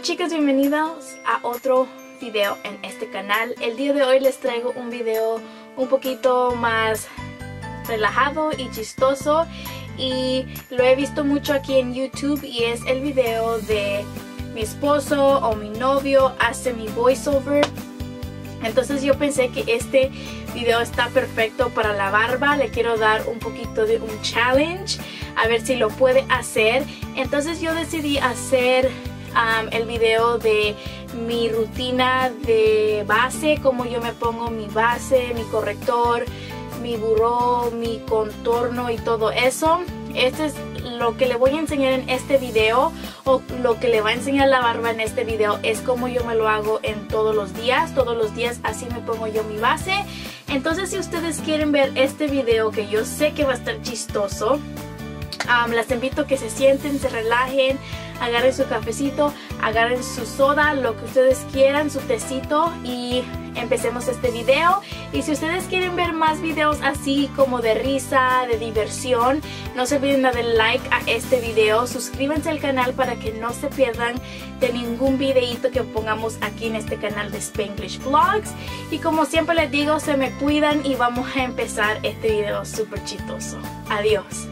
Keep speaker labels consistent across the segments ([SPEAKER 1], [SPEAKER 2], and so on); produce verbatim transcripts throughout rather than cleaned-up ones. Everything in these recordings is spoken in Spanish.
[SPEAKER 1] chicas, bienvenidos a otro video en este canal. El día de hoy les traigo un video un poquito más relajado y chistoso, y lo he visto mucho aquí en YouTube, y es el video de mi esposo o mi novio hace mi voiceover. Entonces yo pensé que este video está perfecto para la barba. Le quiero dar un poquito de un challenge, a ver si lo puede hacer. Entonces yo decidí hacer um, el video de mi rutina de base, como yo me pongo mi base, mi corrector, mi buró, mi contorno y todo eso. Este es lo que le voy a enseñar en este video, o lo que le va a enseñar la barba en este video es como yo me lo hago en todos los días. Todos los días así me pongo yo mi base. Entonces si ustedes quieren ver este video, que yo sé que va a estar chistoso, um, las invito a que se sienten, se relajen, agarren su cafecito, agarren su soda, lo que ustedes quieran, su tecito, y empecemos este video. Y si ustedes quieren ver más videos así como de risa, de diversión, no se olviden de darle like a este video, suscríbanse al canal para que no se pierdan de ningún videito que pongamos aquí en este canal de Spanglish Vlogs. Y como siempre les digo, se me cuidan y vamos a empezar este video súper chistoso. Adiós.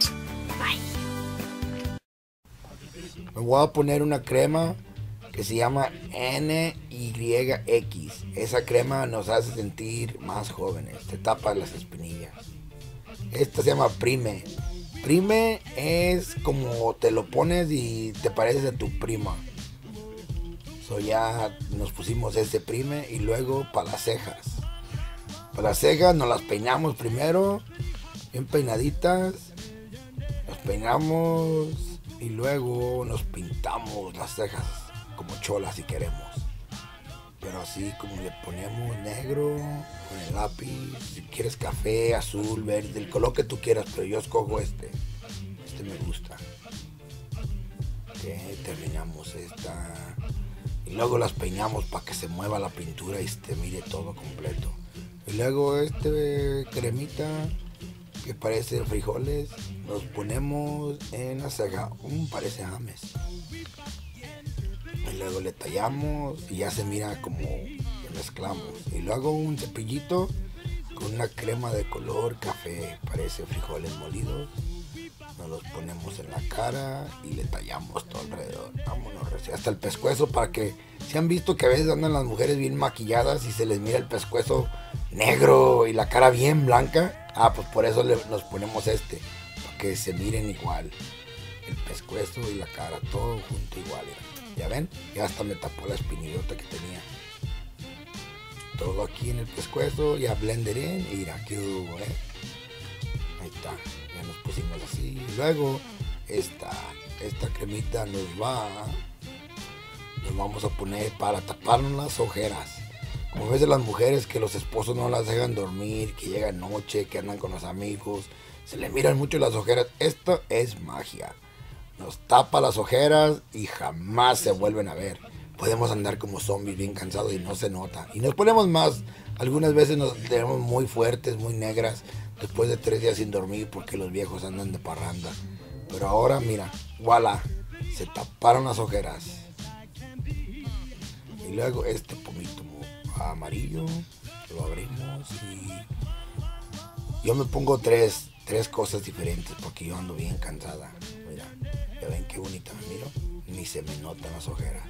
[SPEAKER 2] Me voy a poner una crema que se llama N Y X. Esa crema nos hace sentir más jóvenes, te tapa las espinillas. Esta se llama Prime. Prime es como te lo pones y te pareces a tu prima. So ya nos pusimos ese Prime. Y luego para las cejas. Para las cejas nos las peinamos primero, bien peinaditas. Nos peinamos y luego nos pintamos las cejas como cholas si queremos, pero así como le ponemos negro con el lápiz. Si quieres café, azul, verde, el color que tú quieras, pero yo escojo este. Este me gusta. Okay, terminamos esta y luego las peinamos para que se mueva la pintura y se mire todo completo. Y luego este cremita que parece frijoles, los ponemos en la ceja. Um, parece James. Y luego le tallamos y ya se mira como mezclamos. Y luego un cepillito con una crema de color café, parece frijoles molidos. Nos los ponemos en la cara y le tallamos todo alrededor. Vámonos, hasta el pescuezo, para que, si han visto que a veces andan las mujeres bien maquilladas y se les mira el pescuezo negro y la cara bien blanca. Ah, pues por eso le, nos ponemos este, para que se miren igual. El pescuezo y la cara, todo junto igual. ¿Ya ven? Ya hasta me tapó la espinillota que tenía. Todo aquí en el pescuezo, ya blenderé y mira, aquí hubo, ¿eh? Ahí está, ya nos pusimos así. Y luego esta, esta cremita nos va, nos vamos a poner para taparnos las ojeras. Como ves de las mujeres que los esposos no las dejan dormir, que llegan noche, que andan con los amigos, se le miran mucho las ojeras. Esto es magia. Nos tapa las ojeras y jamás se vuelven a ver. Podemos andar como zombies bien cansados y no se nota. Y nos ponemos más. Algunas veces nos tenemos muy fuertes, muy negras, después de tres días sin dormir porque los viejos andan de parranda. Pero ahora mira, voilà, se taparon las ojeras. Y luego este pomito amarillo, lo abrimos y yo me pongo tres, tres cosas diferentes porque yo ando bien cansada. Mira, ya ven qué bonita me miro, ni se me notan las ojeras.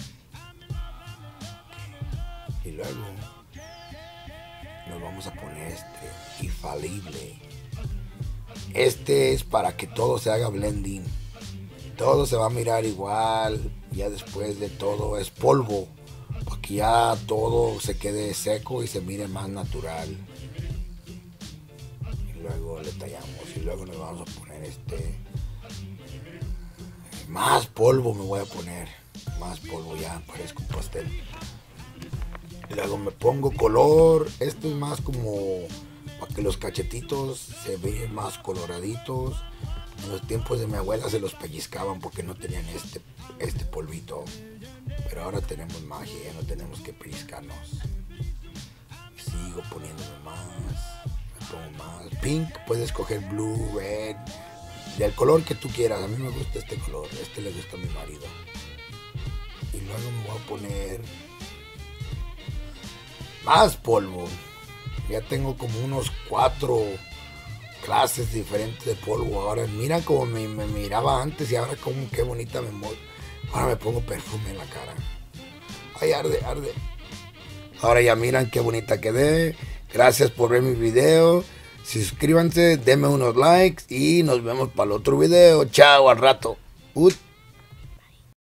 [SPEAKER 2] Y luego nos vamos a poner este infalible. Este es para que todo se haga blending, todo se va a mirar igual. Ya después de todo es polvo, para que ya todo se quede seco y se mire más natural. Y luego le tallamos y luego nos vamos a poner este más polvo. Me voy a poner más polvo, ya parezco un pastel. Y luego me pongo color. Esto es más como para que los cachetitos se vean más coloraditos. En los tiempos de mi abuela se los pellizcaban porque no tenían este, este polvito. Pero ahora tenemos magia, ya no tenemos que pellizcarnos. Y sigo poniéndome más. Me pongo más. Pink, puedes escoger blue, red, del color que tú quieras. A mí me gusta este color, este le gusta a mi marido. Y luego me voy a poner más polvo. Ya tengo como unos cuatro clases diferentes de polvo. Ahora mira como me, me miraba antes y ahora como qué bonita me voy. Ahora me pongo perfume en la cara. Ay, arde, arde. Ahora ya miran qué bonita quedé. Gracias por ver mi video. Suscríbanse, denme unos likes y nos vemos para el otro video. Chao, al rato. Ut.